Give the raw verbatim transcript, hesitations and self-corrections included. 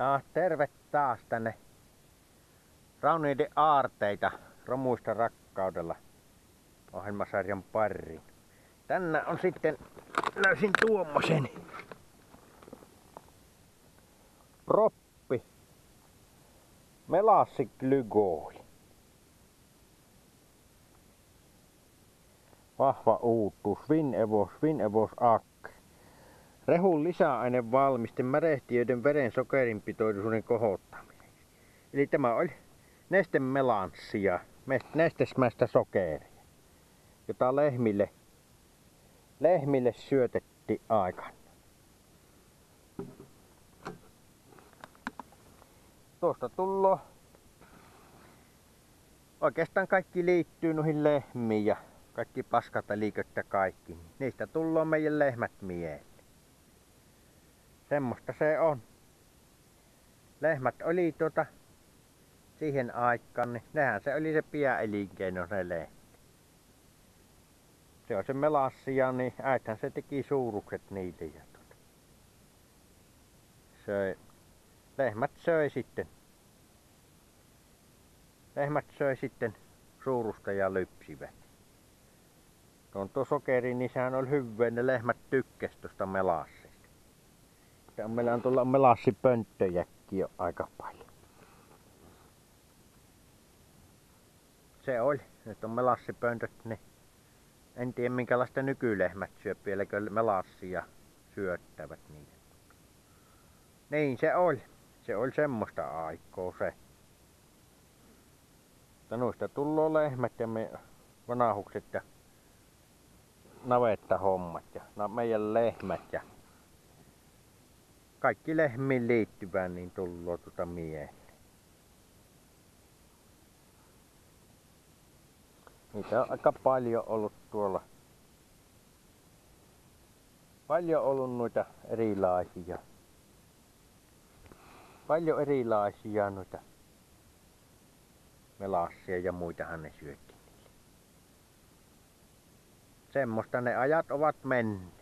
Ja terve taas tänne Rauniiden aarteita romuista rakkaudella ohjelmasarjan pariin. Tänään on sitten löysin tuommoisen proppi Melassi-glykoli. Vahva uutuus, Svinevos, Svinevos Ak. Rehun lisäaine valmiste märehtiöiden veren sokerinpitoisuuden kohottamiseksi. Eli tämä oli nestemelanssia, nestesmäistä sokeria, jota lehmille, lehmille syötettiin aikana. Tuosta tullo. Oikeastaan kaikki liittyy noihin lehmiin ja kaikki paskat ja liiköt ja kaikki. Niistä tullaan meidän lehmät mieleen. Semmosta se on. Lehmät oli tuota siihen aikaan, niin nehän se oli se pääelinkeino ne lehmät. Se on se melassia, niin äithän se teki suurukset niille ja tuota. Söi. Lehmät söi sitten. Lehmät söi sitten suurusta ja lypsivät. Tuon tuo sokeri, niin sehän oli hyvää, ne lehmät tykkäs tuosta melassista. Ja meillä on tuolla melassipönttöjäkin jo aika paljon. Se oli, nyt on melassipöntöt, niin en tiedä minkälaista nykylehmät syö, vieläkö melassia syöttävät niitä. Niin se oli, se oli semmoista aikaa se. Mutta noista tullaan lehmät ja me vanahukset ja navettahommat ja meidän lehmät ja kaikki lehmiin liittyvään niin tullaan tuota mieleen. Niitä on aika paljon ollut tuolla. Paljon ollut noita erilaisia. Paljon erilaisia noita melassia ja muitahan ne syötti niille. Semmosta ne ajat ovat menneet.